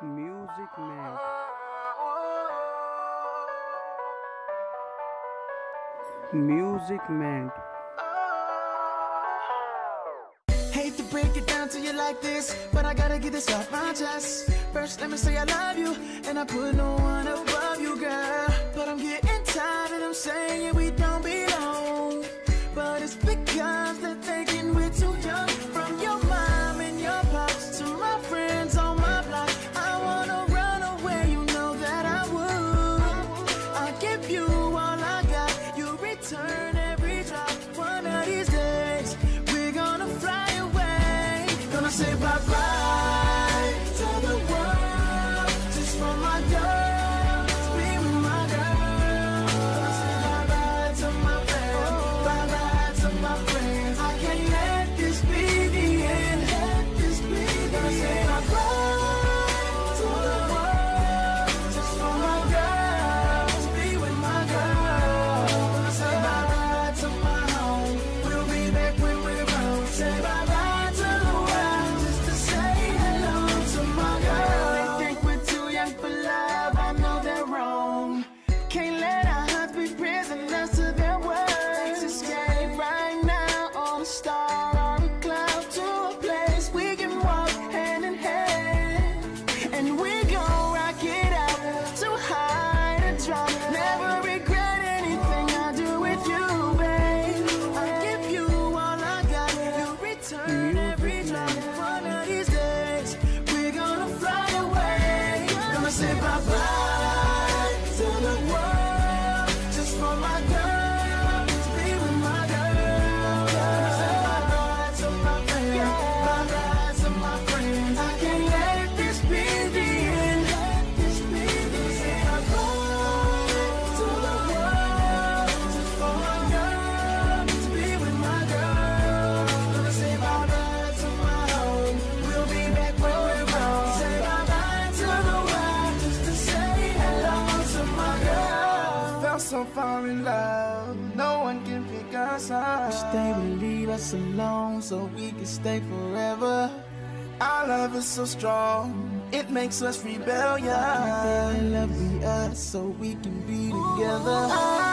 Music Man. Music Man. Hate to break it down to you like this, but I gotta get this off my chest. First, let me say I love you, and I put no one above you, girl. But I'm getting tired and I'm saying we don't belong. But it's because they're thinking we're too young. From your mom and your pops to my friends on my block, I wanna run away, you know that I would. I give you all I got, you return every drop. One of these days, we're gonna fly away. Gonna say bye-bye to the world, just for my girl, be with my girl. Gonna say bye-bye to my friends, bye-bye to my friends. I can't let this be the end, let this be the end. Gonna say bye-bye to the world, just for my girl, be with my girl. Gonna say bye-bye to my home, we'll be back when we're grown. Say bye-bye to the world, just to say hello to my girl. They think we're too young for love, I know they're wrong. Can't let our hearts be prisoners to their words. Let's escape right now on a star or a cloud to a place we can walk hand in hand. And we gon' rock it out, too high to drop. Never regret anything I do with you, babe. I give you all I got, you return every drop. One of these days, we're gonna fly away. Gonna say bye-bye to the world, just for my girl, just be with my girl. Gonna say bye-bye to my friends, bye-bye to my friends. I can't let this be the end, let this be the end. Say bye-bye to the world, just for my girl, just be with my girl. Gonna say bye-bye to my home, we'll be back when we're grown. Say bye-bye to the world, just to say hello to my girl. Felt so far in love, no one can pick us up. Wish they would leave us alone so we can stay forever. Our love is so strong, it makes us rebellious. They love us so we can be together.